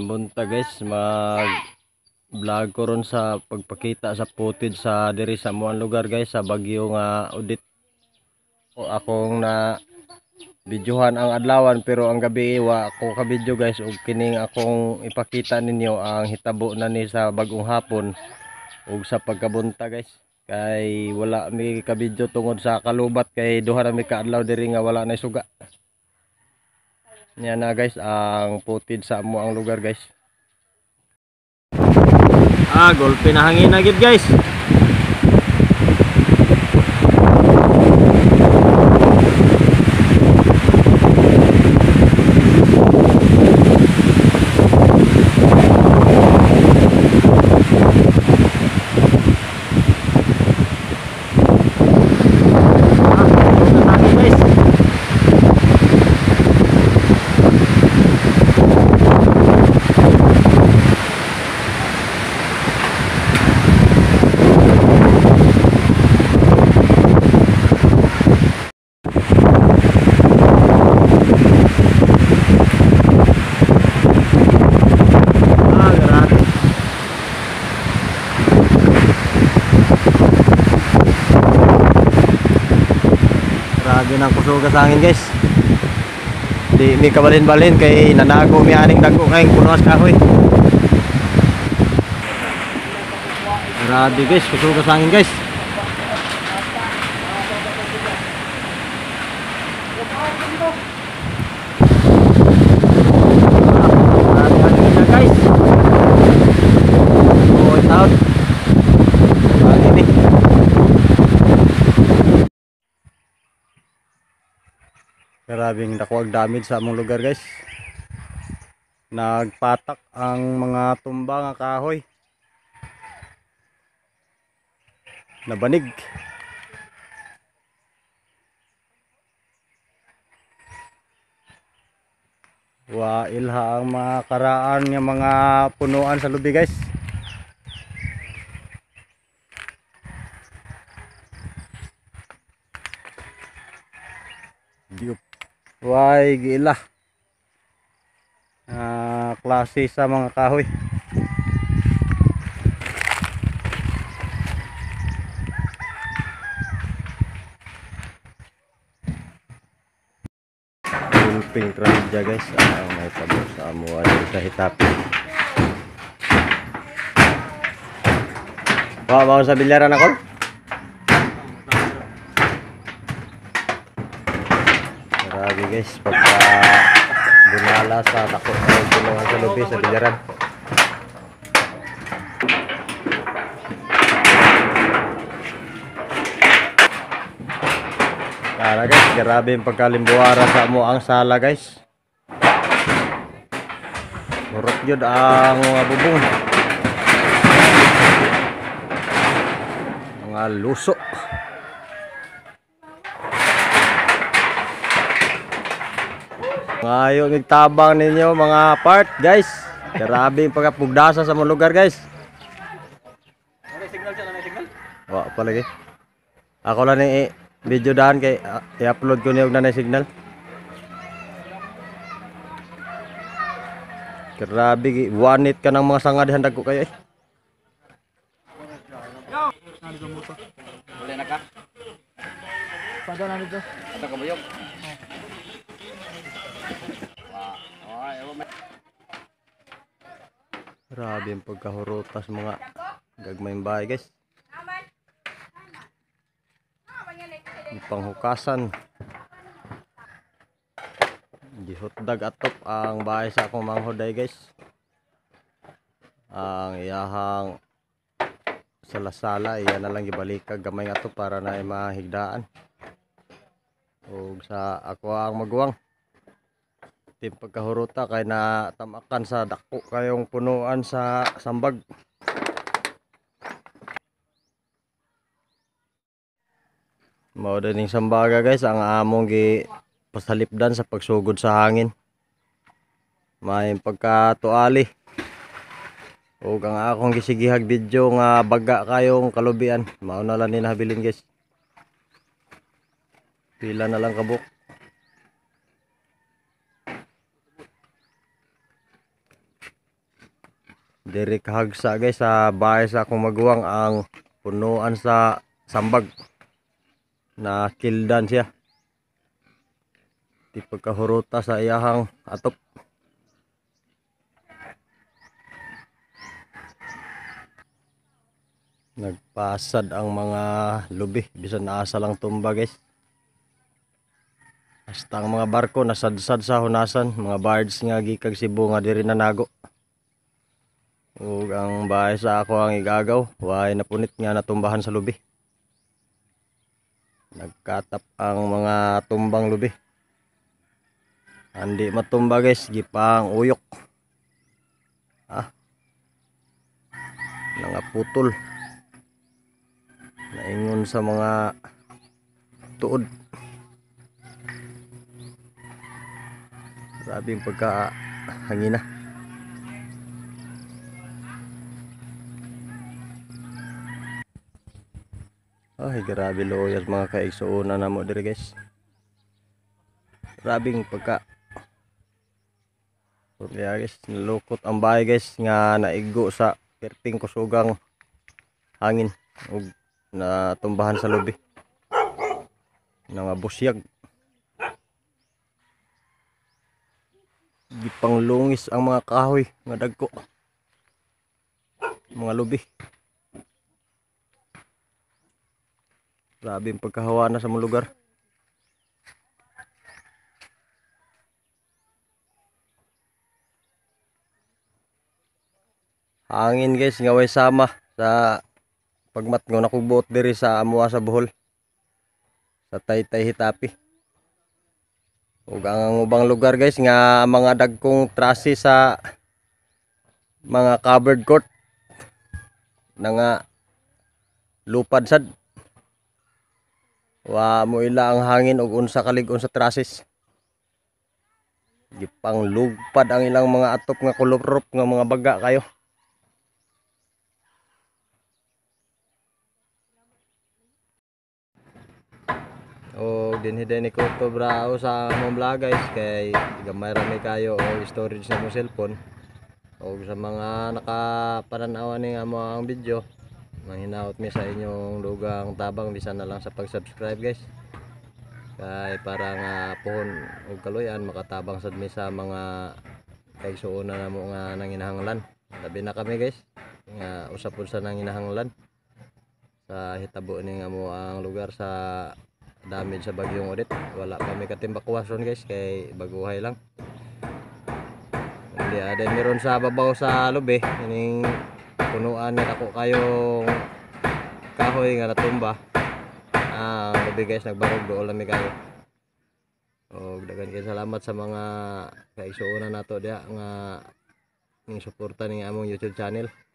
Mayong buntag guys, mag vlog ko ron sa pagpakita sa footage sa diri sa muang lugar guys sa Bagyo nga audit. O akong na videohan ang adlawan pero ang gabi wa ako ka video guys ug kining akong ipakita ninyo ang hitabo na ni sa bagong hapon ug sa pagkabunta guys. Kay wala mi ka video tungod sa kalubat kay duha na mi ka adlaw diri nga wala na suga. Yan na guys ang footage sa amo ang lugar guys. Golpe na hangin na gid guys. Grabe ng kusuga sa angin guys. Di mi kabalin-balin kay nanago mi aning dagko kay punos kahoy. Grabe guys, kusuga sa angin guys. Grabe angin na guys. Oh, taon. Angin ni. Grabing nakuwag damage sa among lugar guys. Nagpatak ang mga tumba nga kahoy. Nabanig. Wa ilha ang mga karaan nga mga punuan sa lubi guys. Diop. Why gila klase sa mga kahoy. Gulping trahedya guys ang may tabo sa amuan sa Hitapi. Mau sa bilyaran ako? Grabe guys, pagka bunala sa dako ay punuan sa lubi sa bilyaran. Kaya guys, grabe yung pagkalimbuara sa mo ang sala guys. Murot yun ang mga bubong. Mga luso. Ngayon nagtabang ninyo mga part guys. Grabe yung pagkapugdasa sa mga lugar guys. Nanay signal siya, nanay signal. Wala pa lagi. Ako lang ni video daan kay i-upload ko niya og nanay signal. Grabe wanit ka ng mga sanga dihan dagko kayo eh. Boleh na ka? Pada na dito. Ato ka buyog. Grabe yung pagkahurutas mga gagmayng bahay guys. Yung panghukasan. Gihotdag atop ang bahay sa akong manghoday guys. Ang iyahang salasala iya na lang gibalikag gamay nga to para na mahigdaan. Ug sa ako ang maguwang tim pagkahuruta kay na tamakan sa dako kayong punuan sa sambag. Mao dining sambaga guys ang among gi pasalipdan sa pagsugod sa hangin. May pagkatuali. Ug ang akong gisigihag video nga baga kayong kalubian. Mao na lang ni nahabilin guys. Pila na lang kabuk. Diri kahagsa guys sa bahay sa akong maguwang ang punuan sa sambag. Na kildan siya. Di pagkahuruta sa iyahang atop. Nagpasad ang mga lubi bisan asa lang tumba guys. Hasta ang mga barko nasadsad sa hunasan, mga bards nga gikag Cebu nga diri nanago. Ug ang bahay sa ako ang igagaw, way napunit nga natumbahan sa lubi. Nagkatap ang mga tumbang lubi. Andi matumba guys, gipang uyok. Nangaputol. Naingon sa mga tuod. Grabe yung pagkahangina. Ay, grabe loyal mga kaigsuuna na mo diri guys. Grabing pagka kaya guys, nalukot ang bahay guys nga naigo sa perting kusugang hangin ug natumbahan sa lubi. Nangabusyag. Gipanglungis ang mga kahoy nga dagko. Mga lubi. Grabe ang pagkahawa na sa mga lugar. Hangin guys nga way sama sa pagmatngon ako buot diri sa amuha sa Bohol. Sa Taytay Hitapi. Ug ang ubang lugar guys nga mga dagkong trasi sa mga covered court na nga lupad sad. Wa mo ila ang hangin ug unsa kalig-on sa trasis. Gipang lugpad ang ilang mga atop nga kulop-rop nga mga baga kayo. O dinhiday ni Kuto brao sa among vlog guys kay gamay rami kayo o storage sa mong cellphone. O sa mga nakapananawan ni amo ang video, manghinaot mi sa inyong dugang tabang bisan na lang sa pag-subscribe guys. Kay para nga pohon ug kaluyan makatabang sad mi sa mga kaigsuonan namo nga nanginahanglan. Labi na kami guys nga usapon sa nanginahanglan sa hitabo ni nga mo ang lugar sa damage sa bagyong Odette. Wala kami katimbakwason guys kay baguhay lang. Hindi ada meron sa babaw sa lubi ining punuan nga ako kayong kahoy nga natumba. Lubi guys nagbarog dool lami kayo. Og daghan kay salamat sa mga kaigsuonan nato diha nga ning suporta ning among YouTube channel.